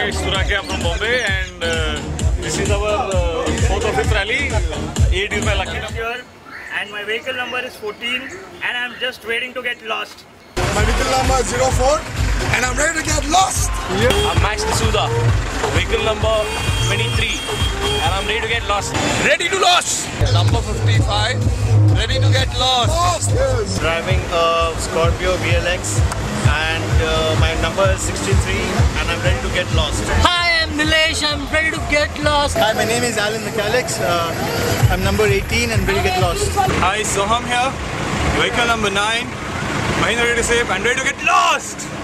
Ramesh Surakia from Bombay, and this is our 4th or 5th rally. 8 is my lucky number. Here, and my vehicle number is 14, and I'm just waiting to get lost. My vehicle number is 04, and I'm ready to get lost. I'm Max D'Souza, vehicle number 23, and I'm ready to get lost. Ready to lost. Number 55, ready to get lost. Yes. Driving a Scorpio VLX, and my number is 63, and I'm ready to get lost. Hi, I'm Nilesh. I'm ready to get lost. Hi, my name is Alan McAlex. I'm number 18 and ready to get lost. Hi, Soham here, vehicle number 9, Mahindra Ready to Save and ready to get lost.